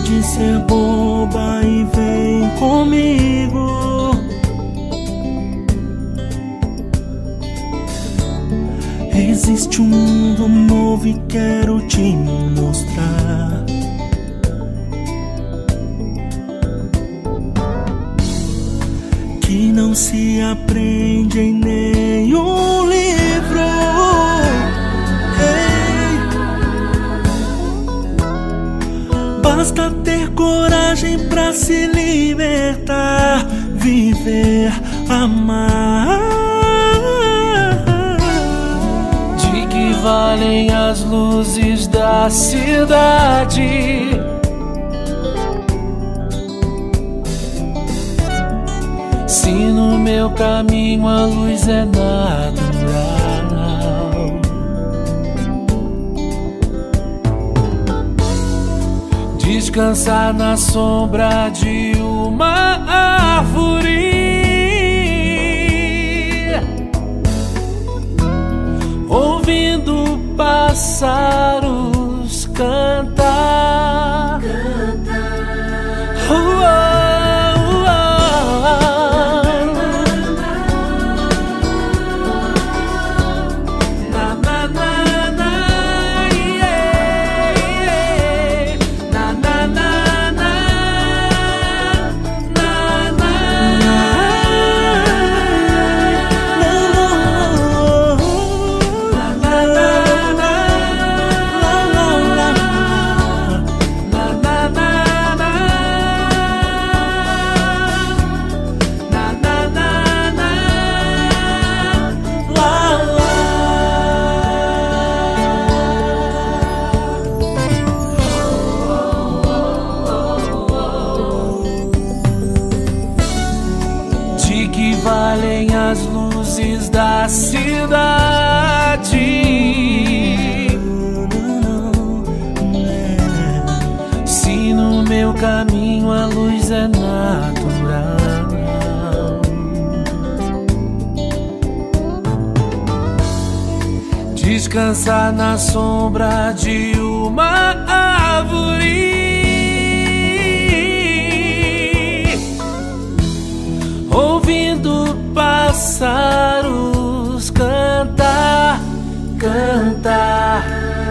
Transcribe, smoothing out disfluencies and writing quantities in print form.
de ser boba e vem comigo. Existe um mundo novo e quero te mostrar. Que não se aprende em nenhum livro. Ei. Basta ter coragem pra se libertar, viver, amar. De que valem as luzes da cidade? Se no meu caminho a luz é natural. Descansar na sombra de uma árvore, ouvindo pássaros cantar. Que valem as luzes da cidade? Se no meu caminho a luz é natural. Descansar na sombra de uma árvore, ouvindo pássaros cantar, cantar.